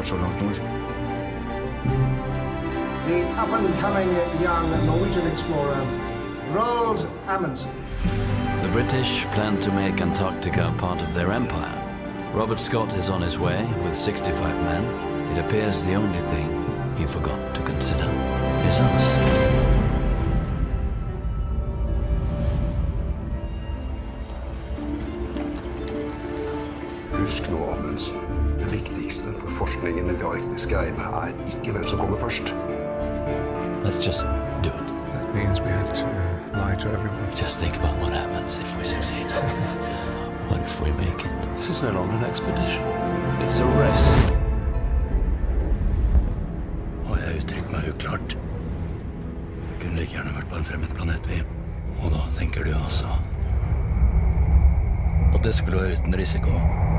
så langt nord. The up-and-coming young Norwegian explorer, Roald Amundsen. The British plan to make Antarctica part of their empire. Robert Scott is on his way with 65 men. It appears the only thing he forgot to consider is us. Husk nå, Amundsen. Det viktigste for forskningen i de arktiske eiene er ikke hvem som kommer først. Let's just do it. That means we have to lie to everyone. Just think about what happens if we succeed. What if we make it? This is no longer an expedition. It's a race. Har jeg uttrykt meg uklart? Jeg kunne like gjerne vært på en fremmed planet, vi. Og da tenker du altså at det skulle være uten risiko?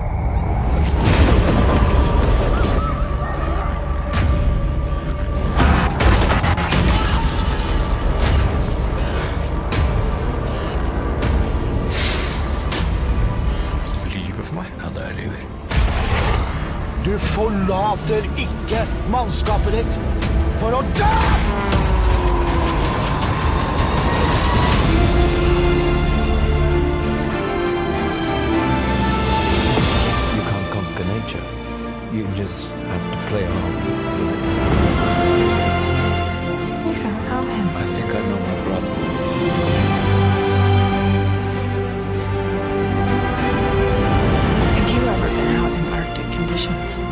Ja, det er lyver. Du forlater ikke mannskapet ditt for å dø! You can't conquer nature. You just have to play along with it. You don't know him. I think I know my brother. Have you ever been out in Arctic conditions?